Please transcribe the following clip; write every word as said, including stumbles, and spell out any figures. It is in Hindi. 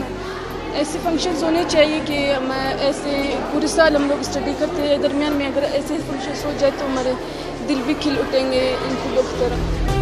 है। ऐसे फंक्शंस होने चाहिए कि मैं ऐसे पूरे साल हम लोग स्टडी करते हैं, दरमियान में अगर ऐसे फंक्शंस हो जाए तो हमारे दिल भी खिल उठेंगे इन फूलों की तरह।